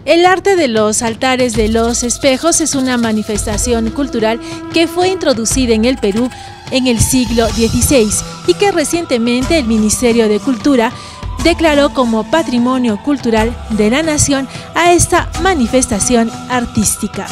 El arte de los altares de los espejos es una manifestación cultural que fue introducida en el Perú en el siglo XVI y que recientemente el Ministerio de Cultura declaró como Patrimonio Cultural de la Nación a esta manifestación artística.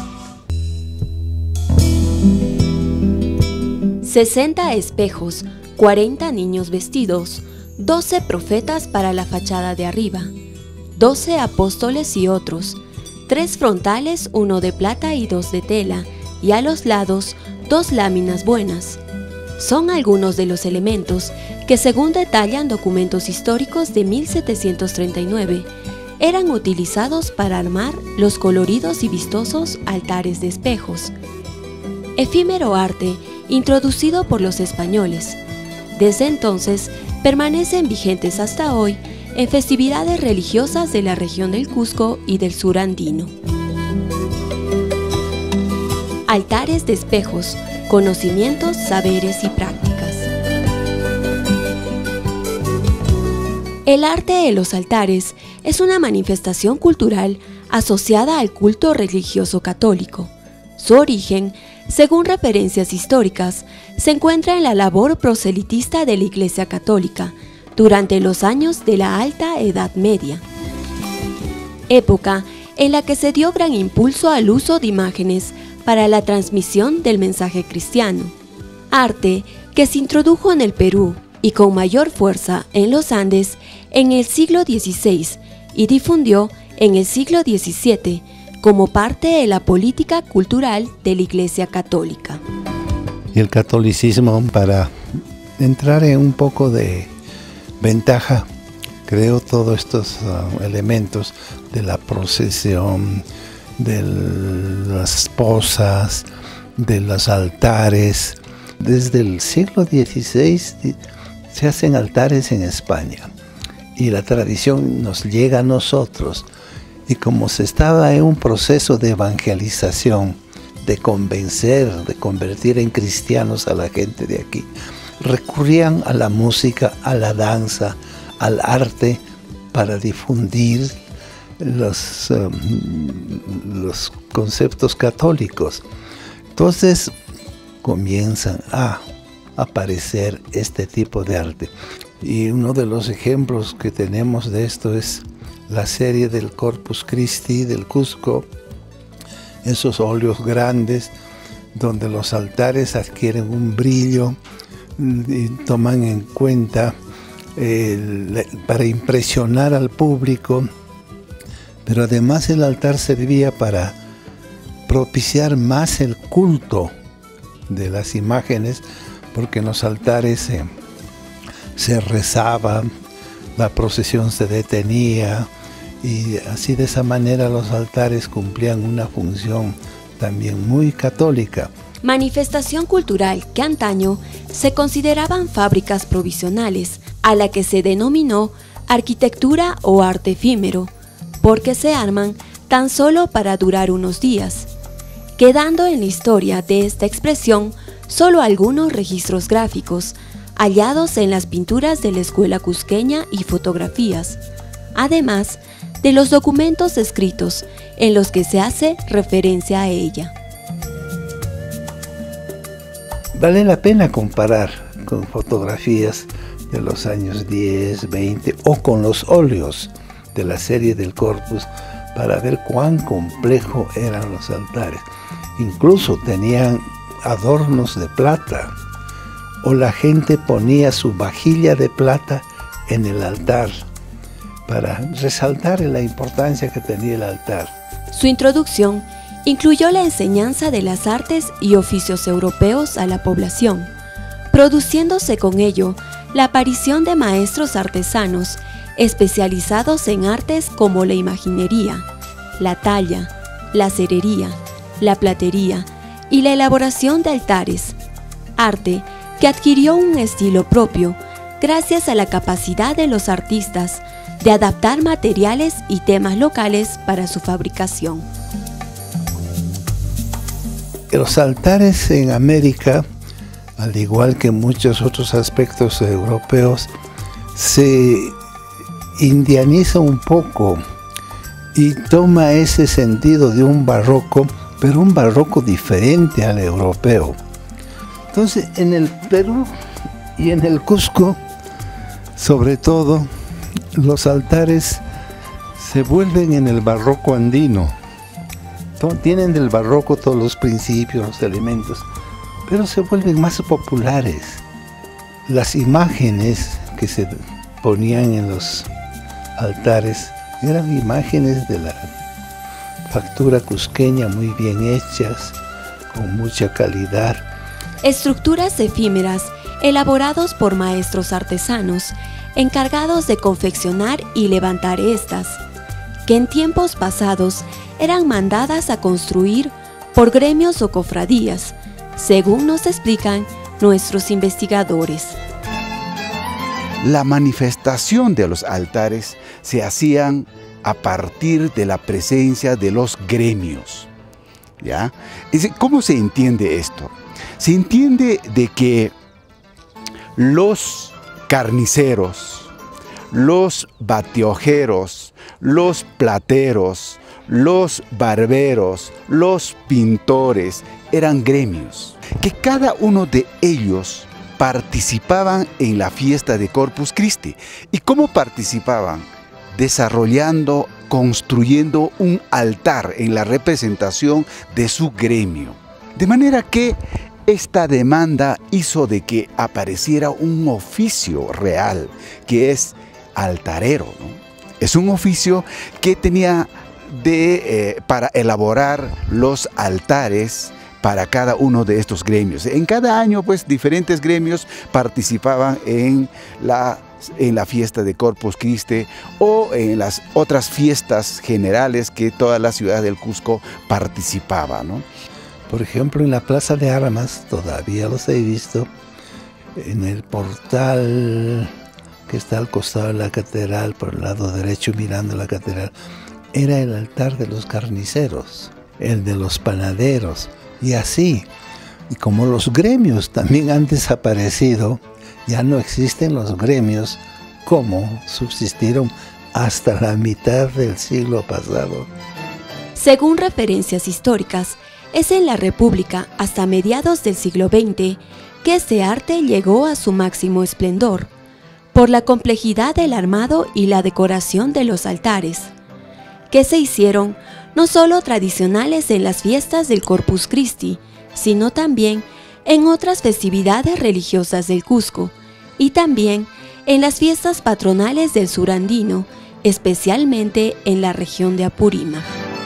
60 espejos, 40 niños vestidos, 12 profetas para la fachada de arriba, 12 apóstoles y otros, 3 frontales, 1 de plata y 2 de tela, y a los lados 2 láminas buenas. Son algunos de los elementos que, según detallan documentos históricos de 1739, eran utilizados para armar los coloridos y vistosos altares de espejos. Efímero arte introducido por los españoles. Desde entonces permanecen vigentes hasta hoy en festividades religiosas de la región del Cusco y del sur andino. Altares de espejos, conocimientos, saberes y prácticas. El arte de los altares es una manifestación cultural asociada al culto religioso católico. Su origen, según referencias históricas, se encuentra en la labor proselitista de la Iglesia Católica durante los años de la Alta Edad Media, época en la que se dio gran impulso al uso de imágenes para la transmisión del mensaje cristiano, arte que se introdujo en el Perú y con mayor fuerza en los Andes en el siglo XVI y difundió en el siglo XVII como parte de la política cultural de la Iglesia Católica. Y el catolicismo, para entrar en un poco de ventaja, creó todos estos elementos de la procesión, de las esposas, de los altares. Desde el siglo XVI se hacen altares en España y la tradición nos llega a nosotros. Y como se estaba en un proceso de evangelización, de convencer, de convertir en cristianos a la gente de aquí, recurrían a la música, a la danza, al arte para difundir los conceptos católicos. Entonces comienzan a aparecer este tipo de arte. Y uno de los ejemplos que tenemos de esto es la serie del Corpus Christi del Cusco, esos óleos grandes donde los altares adquieren un brillo y toman en cuenta para impresionar al público, pero además el altar servía para propiciar más el culto de las imágenes, porque en los altares se rezaba, la procesión se detenía, y así de esa manera los altares cumplían una función también muy católica. Manifestación cultural que antaño se consideraban fábricas provisionales, a la que se denominó arquitectura o arte efímero, porque se arman tan solo para durar unos días, quedando en la historia de esta expresión solo algunos registros gráficos, hallados en las pinturas de la escuela cusqueña y fotografías, además de los documentos escritos en los que se hace referencia a ella. Vale la pena comparar con fotografías de los años 10, 20 o con los óleos de la serie del Corpus para ver cuán complejo eran los altares. Incluso tenían adornos de plata, o la gente ponía su vajilla de plata en el altar para resaltar la importancia que tenía el altar. Su introducción incluyó la enseñanza de las artes y oficios europeos a la población, produciéndose con ello la aparición de maestros artesanos especializados en artes como la imaginería, la talla, la cerería, la platería y la elaboración de altares, arte que adquirió un estilo propio gracias a la capacidad de los artistas de adaptar materiales y temas locales para su fabricación. Los altares en América, al igual que muchos otros aspectos europeos, se indianiza un poco y toma ese sentido de un barroco, pero un barroco diferente al europeo. Entonces, en el Perú y en el Cusco, sobre todo, los altares se vuelven en el barroco andino. Tienen del barroco todos los principios, los elementos, pero se vuelven más populares. Las imágenes que se ponían en los altares eran imágenes de la factura cusqueña muy bien hechas, con mucha calidad. Estructuras efímeras elaborados por maestros artesanos encargados de confeccionar y levantar estas, que en tiempos pasados eran mandadas a construir por gremios o cofradías, según nos explican nuestros investigadores. La manifestación de los altares se hacían a partir de la presencia de los gremios, ¿ya? ¿Cómo se entiende esto? Se entiende de que los carniceros, los batiojeros, los plateros, los barberos, los pintores eran gremios, que cada uno de ellos participaban en la fiesta de Corpus Christi. ¿Y cómo participaban? Desarrollando, construyendo un altar en la representación de su gremio. De manera que esta demanda hizo de que apareciera un oficio real, que es altarero, ¿no? Es un oficio que tenía para elaborar los altares para cada uno de estos gremios. En cada año, pues, diferentes gremios participaban en la fiesta de Corpus Christi o en las otras fiestas generales que toda la ciudad del Cusco participaba, ¿no? Por ejemplo, en la Plaza de Armas, todavía los he visto, en el portal que está al costado de la catedral, por el lado derecho mirando la catedral, era el altar de los carniceros, el de los panaderos, y así. Y como los gremios también han desaparecido, ya no existen los gremios como subsistieron hasta la mitad del siglo pasado. Según referencias históricas, es en la República hasta mediados del siglo XX que este arte llegó a su máximo esplendor, por la complejidad del armado y la decoración de los altares, que se hicieron no solo tradicionales en las fiestas del Corpus Christi, sino también en otras festividades religiosas del Cusco y también en las fiestas patronales del sur andino, especialmente en la región de Apurima.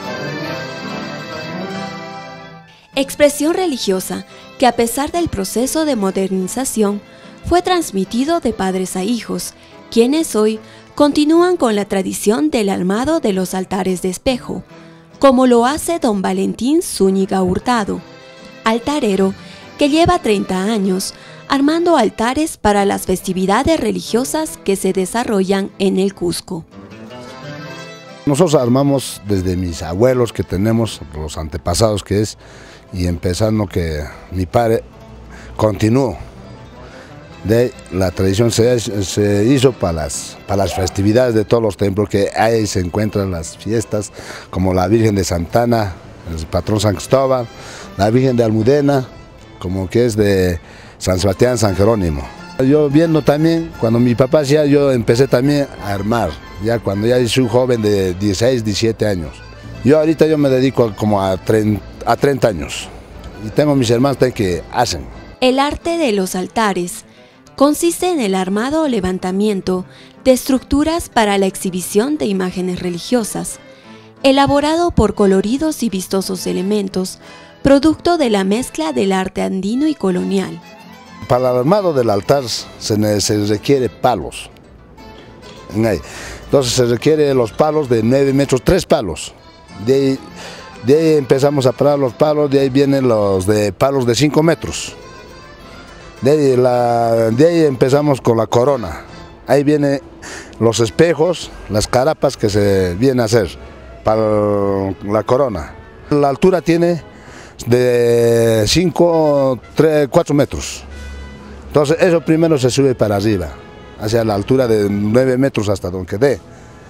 Expresión religiosa que, a pesar del proceso de modernización, fue transmitido de padres a hijos, quienes hoy continúan con la tradición del armado de los altares de espejo, como lo hace don Valentín Zúñiga Hurtado, altarero que lleva 30 años armando altares para las festividades religiosas que se desarrollan en el Cusco. Nosotros armamos desde mis abuelos, que tenemos los antepasados que es, y empezando que mi padre continuó. De la tradición se hizo para las festividades de todos los templos, que ahí se encuentran las fiestas, como la Virgen de Santana, el patrón San Cristóbal, la Virgen de Almudena, como que es de San Sebastián, San Jerónimo. Yo viendo también, cuando mi papá hacía, yo empecé también a armar, ya cuando ya soy un joven de 16, 17 años. Ahorita yo me dedico como a 30 años y tengo mis hermanos que hacen. El arte de los altares consiste en el armado o levantamiento de estructuras para la exhibición de imágenes religiosas, elaborado por coloridos y vistosos elementos, producto de la mezcla del arte andino y colonial. Para el armado del altar se requiere palos. Entonces se requiere los palos de 9 metros, 3 palos. De ahí empezamos a parar los palos, de ahí vienen los de palos de 5 metros. De ahí empezamos con la corona. Ahí vienen los espejos, las carapas que se vienen a hacer para la corona. La altura tiene de 4 metros. Entonces eso primero se sube para arriba, hacia la altura de 9 metros hasta donde quede.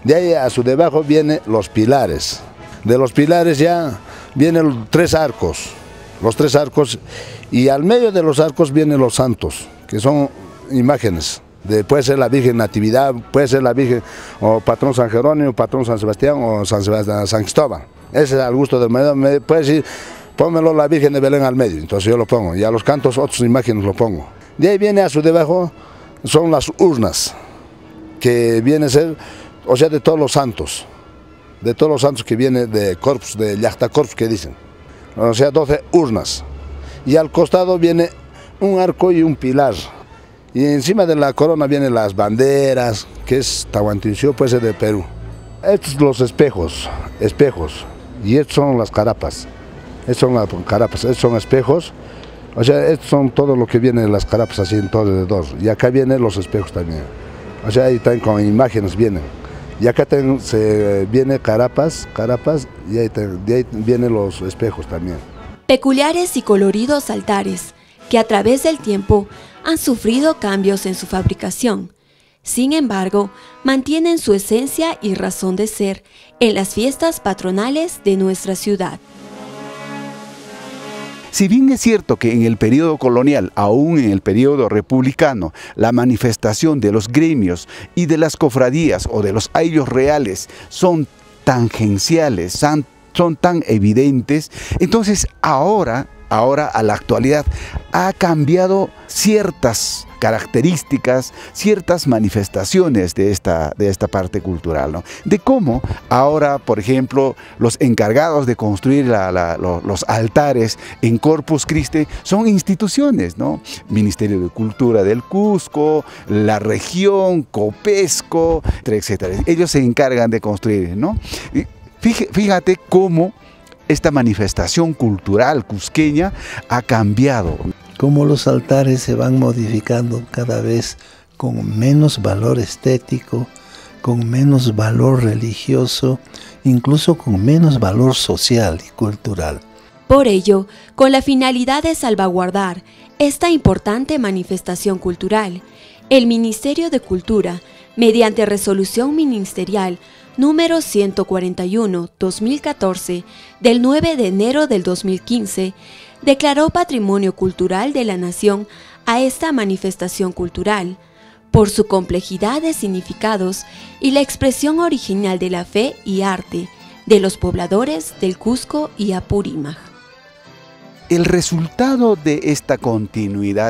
De ahí a su debajo vienen los pilares. De los pilares ya vienen 3 arcos, los 3 arcos, y al medio de los arcos vienen los santos, que son imágenes. Puede ser la Virgen Natividad, puede ser la Virgen o patrón San Jerónimo, patrón San Sebastián o San Cristóbal. Ese es al gusto del medio. Me puede decir, pónmelo la Virgen de Belén al medio, entonces yo lo pongo. Y a los cantos otras imágenes lo pongo. De ahí viene a su debajo, son las urnas, que viene a ser, o sea, de todos los santos. De todos los santos que viene de corpus, de Yachta Corpus que dicen. O sea, 12 urnas. Y al costado viene un arco y un pilar. Y encima de la corona vienen las banderas, que es Tahuantinsuyo, puede ser de Perú. Estos son los espejos. Y estos son las carapas. Estos son espejos. O sea, estos son todo lo que viene de las carapas así en todo alrededor. Y acá vienen los espejos también. O sea, ahí también con imágenes vienen. Y acá viene carapas, y de ahí vienen los espejos también. Peculiares y coloridos altares que a través del tiempo han sufrido cambios en su fabricación. Sin embargo, mantienen su esencia y razón de ser en las fiestas patronales de nuestra ciudad. Si bien es cierto que en el periodo colonial, aún en el periodo republicano, la manifestación de los gremios y de las cofradías o de los ayllus reales son tangenciales, son tan evidentes, entonces ahora a la actualidad ha cambiado ciertas características, ciertas manifestaciones de esta parte cultural, ¿no? De cómo ahora, por ejemplo, los encargados de construir los altares en Corpus Christi son instituciones, ¿no? Ministerio de Cultura del Cusco, la región, Copesco, etcétera. Ellos se encargan de construir, ¿no? Fíjate cómo esta manifestación cultural cusqueña ha cambiado. Cómo los altares se van modificando cada vez con menos valor estético, con menos valor religioso, incluso con menos valor social y cultural. Por ello, con la finalidad de salvaguardar esta importante manifestación cultural, el Ministerio de Cultura, mediante resolución ministerial número 141/2014 del 9 de enero del 2015, declaró Patrimonio Cultural de la Nación a esta manifestación cultural, por su complejidad de significados y la expresión original de la fe y arte de los pobladores del Cusco y Apurímac. El resultado de esta continuidad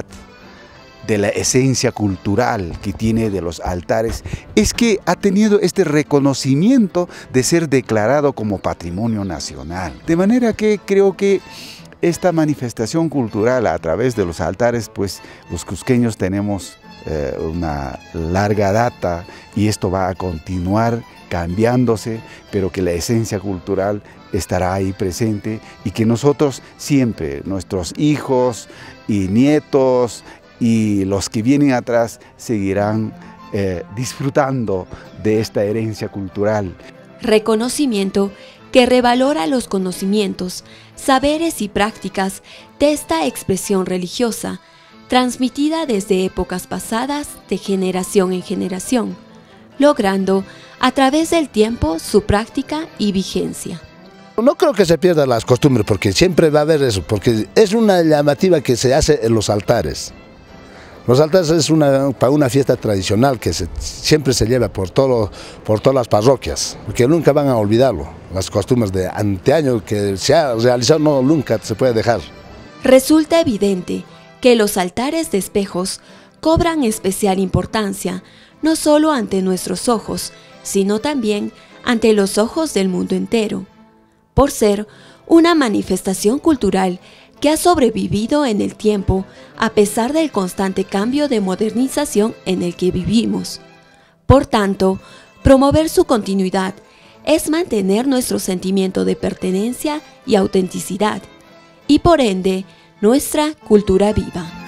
de la esencia cultural que tiene de los altares es que ha tenido este reconocimiento de ser declarado como patrimonio nacional. De manera que creo que esta manifestación cultural a través de los altares, pues los cusqueños tenemos una larga data y esto va a continuar cambiándose, pero que la esencia cultural estará ahí presente y que nosotros siempre, nuestros hijos y nietos y los que vienen atrás seguirán disfrutando de esta herencia cultural. Reconocimiento que revalora los conocimientos, saberes y prácticas de esta expresión religiosa, transmitida desde épocas pasadas de generación en generación, logrando a través del tiempo su práctica y vigencia. No creo que se pierdan las costumbres, porque siempre va a haber eso, porque es una llamativa que se hace en los altares. Los altares es para una fiesta tradicional que siempre se lleva por todas las parroquias, porque nunca van a olvidarlo. Las costumbres de anteaño que se ha realizado nunca se puede dejar. Resulta evidente que los altares de espejos cobran especial importancia, no solo ante nuestros ojos, sino también ante los ojos del mundo entero, por ser una manifestación cultural que ha sobrevivido en el tiempo a pesar del constante cambio de modernización en el que vivimos. Por tanto, promover su continuidad es mantener nuestro sentimiento de pertenencia y autenticidad, y por ende, nuestra cultura viva.